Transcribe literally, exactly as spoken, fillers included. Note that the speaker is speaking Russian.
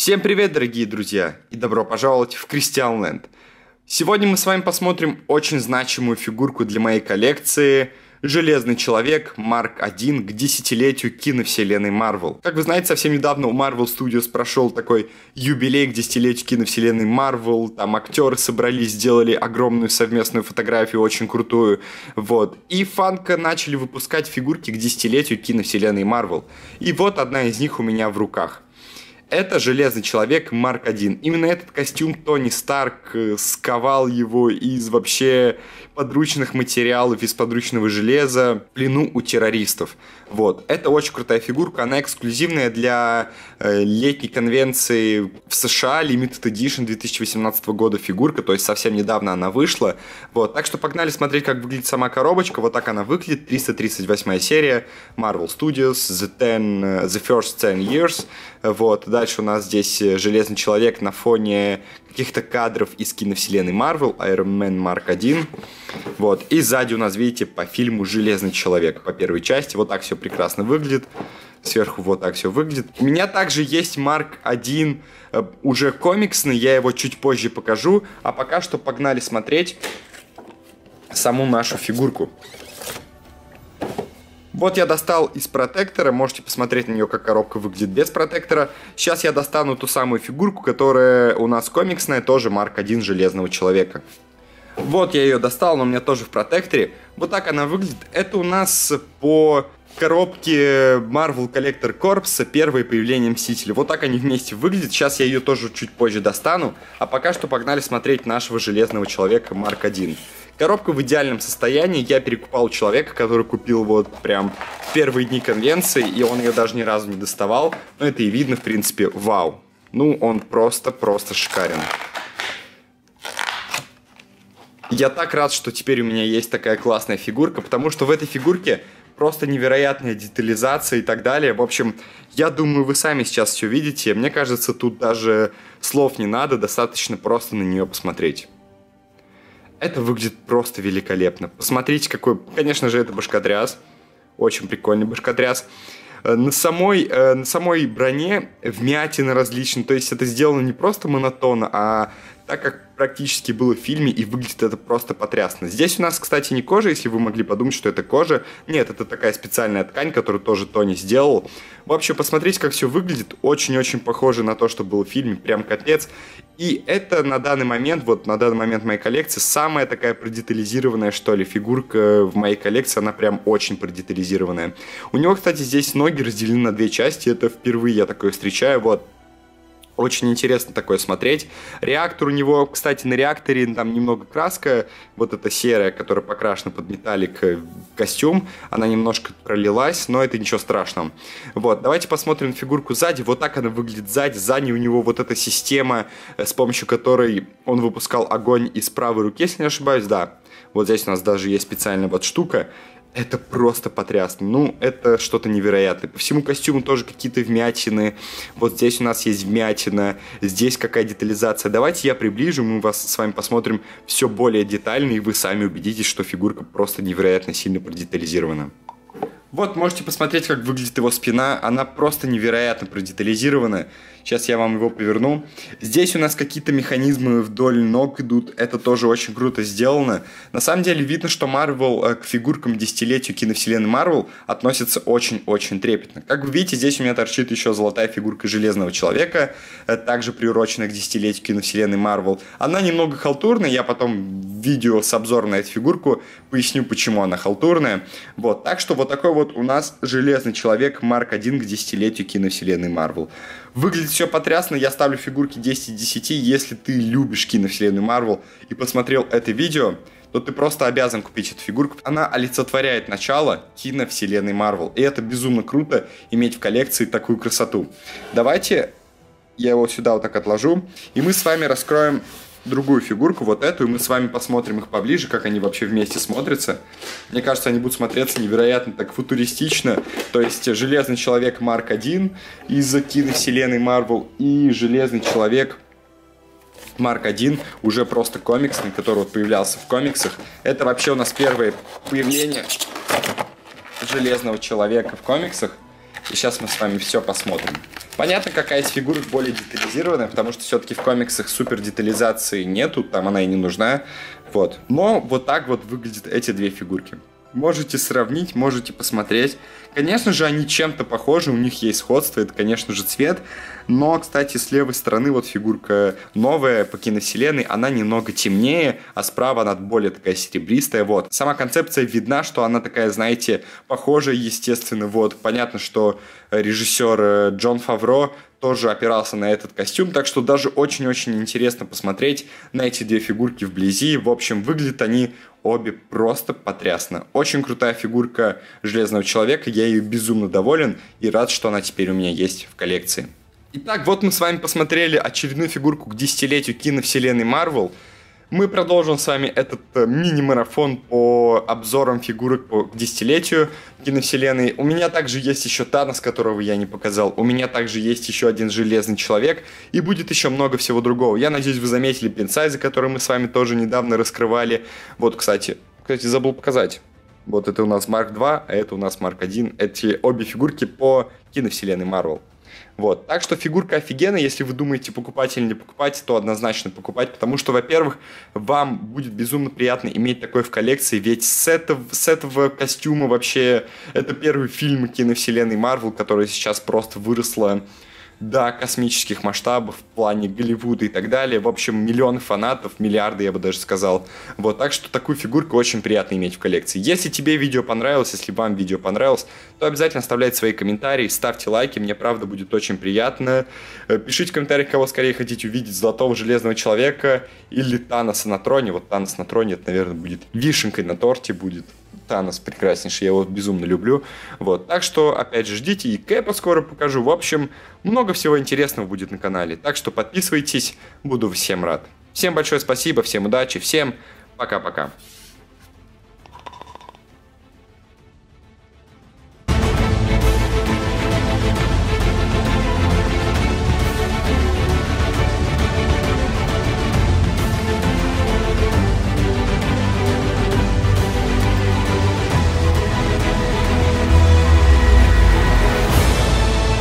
Всем привет, дорогие друзья, и добро пожаловать в Кристиан Ленд. Сегодня мы с вами посмотрим очень значимую фигурку для моей коллекции «Железный человек Марк один» к десятилетию киновселенной Marvel. Как вы знаете, совсем недавно у Marvel Studios прошел такой юбилей к десятилетию киновселенной Marvel. Там актеры собрались, сделали огромную совместную фотографию, очень крутую. Вот. И Funko начали выпускать фигурки к десятилетию киновселенной Marvel. И вот одна из них у меня в руках. Это Железный человек Марк один. Именно этот костюм Тони Старк сковал его из вообще подручных материалов, из подручного железа в плену у террористов. Вот. Это очень крутая фигурка, она эксклюзивная для э, летней конвенции в США, Limited Edition две тысячи восемнадцатого года фигурка, то есть совсем недавно она вышла. Вот. Так что погнали смотреть, как выглядит сама коробочка. Вот так она выглядит. триста тридцать восьмая серия, Marvel Studios, The, ten, the First ten Years. Вот. Дальше у нас здесь Железный человек на фоне каких-то кадров из киновселенной Marvel, Iron Man Марк один. Вот. И сзади у нас, видите, по фильму Железный человек, по первой части. Вот так все прекрасно выглядит. Сверху вот так все выглядит. У меня также есть Марк один, уже комиксный, я его чуть позже покажу. А пока что погнали смотреть саму нашу фигурку. Вот я достал из протектора, можете посмотреть на нее, как коробка выглядит без протектора. Сейчас я достану ту самую фигурку, которая у нас комиксная, тоже Марк один Железного человека. Вот я ее достал, но у меня тоже в протекторе. Вот так она выглядит. Это у нас по коробке Marvel Collector Corps первое появление Мстителей. Вот так они вместе выглядят. Сейчас я ее тоже чуть позже достану. А пока что погнали смотреть нашего Железного человека Марк один. Коробка в идеальном состоянии. Я перекупал у человека, который купил вот прям в первые дни конвенции, и он ее даже ни разу не доставал. Но это и видно, в принципе, вау. Ну, он просто-просто шикарен. Я так рад, что теперь у меня есть такая классная фигурка, потому что в этой фигурке просто невероятная детализация и так далее. В общем, я думаю, вы сами сейчас все видите. Мне кажется, тут даже слов не надо, достаточно просто на нее посмотреть. Это выглядит просто великолепно. Посмотрите, какой... Конечно же, это башкотряс. Очень прикольный башкотряс. На самой, на самой броне вмятины различные. То есть это сделано не просто монотонно, а так, как практически было в фильме, и выглядит это просто потрясно. Здесь у нас, кстати, не кожа, если вы могли подумать, что это кожа. Нет, это такая специальная ткань, которую тоже Тони сделал. В общем, посмотрите, как все выглядит. Очень-очень похоже на то, что было в фильме. Прям капец. И это на данный момент, вот на данный момент моей коллекции, самая такая продетализированная, что ли, фигурка в моей коллекции. Она прям очень продетализированная. У него, кстати, здесь ноги разделены на две части. Это впервые я такое встречаю. Вот. Очень интересно такое смотреть. Реактор у него, кстати, на реакторе там немного краска, вот эта серая, которая покрашена под металлик костюм, она немножко пролилась, но это ничего страшного. Вот, давайте посмотрим фигурку сзади. Вот так она выглядит сзади. Сзади у него вот эта система, с помощью которой он выпускал огонь из правой руки, если не ошибаюсь, да. Вот здесь у нас даже есть специальная вот штука. Это просто потрясно. Ну, это что-то невероятное. По всему костюму тоже какие-то вмятины. Вот здесь у нас есть вмятина. Здесь какая детализация. Давайте я приближу, мы вас с вами посмотрим все более детально, и вы сами убедитесь, что фигурка просто невероятно сильно продетализирована. Вот, можете посмотреть, как выглядит его спина. Она просто невероятно продетализирована. Сейчас я вам его поверну. Здесь у нас какие-то механизмы вдоль ног идут. Это тоже очень круто сделано. На самом деле видно, что Marvel к фигуркам десятилетию киновселенной Marvel относится очень-очень трепетно. Как вы видите, здесь у меня торчит еще золотая фигурка Железного человека, также приуроченная к десятилетию киновселенной Marvel. Она немного халтурная. Я потом в видео с обзором на эту фигурку поясню, почему она халтурная. Вот. Так что вот такой вот у нас Железный человек Марк один к десятилетию киновселенной Marvel. Выглядит все потрясно, я ставлю фигурки десять из десяти. Если ты любишь киновселенную Marvel и посмотрел это видео, то ты просто обязан купить эту фигурку. Она олицетворяет начало киновселенной Marvel. И это безумно круто, иметь в коллекции такую красоту. Давайте я его сюда вот так отложу, и мы с вами раскроем другую фигурку, вот эту, и мы с вами посмотрим их поближе, как они вообще вместе смотрятся. Мне кажется, они будут смотреться невероятно так футуристично. То есть Железный человек Марк один из киновселенной Marvel и Железный человек Марк один уже просто комиксный, который вот появлялся в комиксах. Это вообще у нас первое появление Железного человека в комиксах. И сейчас мы с вами все посмотрим. Понятно, какая из фигурок более детализированная, потому что все-таки в комиксах супер детализации нету, там она и не нужна. Вот. Но вот так вот выглядят эти две фигурки. Можете сравнить, можете посмотреть. Конечно же, они чем-то похожи, у них есть сходство, это, конечно же, цвет. Но, кстати, с левой стороны вот фигурка новая по киновселенной, она немного темнее, а справа она более такая серебристая, вот. Сама концепция видна, что она такая, знаете, похожая, естественно, вот. Понятно, что режиссер Джон Фавро тоже опирался на этот костюм, так что даже очень-очень интересно посмотреть на эти две фигурки вблизи. В общем, выглядят они обе просто потрясно. Очень крутая фигурка Железного Человека, я ею безумно доволен и рад, что она теперь у меня есть в коллекции. Итак, вот мы с вами посмотрели очередную фигурку к десятилетию киновселенной Marvel. Мы продолжим с вами этот э, мини-марафон по обзорам фигурок по десятилетию киновселенной. У меня также есть еще Танос, которого я не показал. У меня также есть еще один Железный Человек. И будет еще много всего другого. Я надеюсь, вы заметили пинсайзы, которые мы с вами тоже недавно раскрывали. Вот, кстати, кстати, забыл показать. Вот это у нас Марк два, а это у нас Марк один. Эти обе фигурки по киновселенной Marvel. Вот. Так что фигурка офигенная, если вы думаете покупать или не покупать, то однозначно покупать, потому что, во-первых, вам будет безумно приятно иметь такое в коллекции, ведь с этого, с этого костюма вообще это первый фильм киновселенной Marvel, которая сейчас просто выросла до космических масштабов в плане Голливуда и так далее. В общем, миллионы фанатов, миллиарды, я бы даже сказал. Вот, так что такую фигурку очень приятно иметь в коллекции. Если тебе видео понравилось, если вам видео понравилось, то обязательно оставляйте свои комментарии, ставьте лайки, мне правда будет очень приятно. Пишите в комментариях, кого скорее хотите увидеть: Золотого Железного Человека или Таноса на троне. Вот Танос на троне, это, наверное, будет вишенкой на торте будет. Танос прекраснейший, я его безумно люблю. Вот, так что, опять же, ждите, и Кэпа скоро покажу. В общем, много всего интересного будет на канале. Так что подписывайтесь, буду всем рад. Всем большое спасибо, всем удачи, всем пока-пока.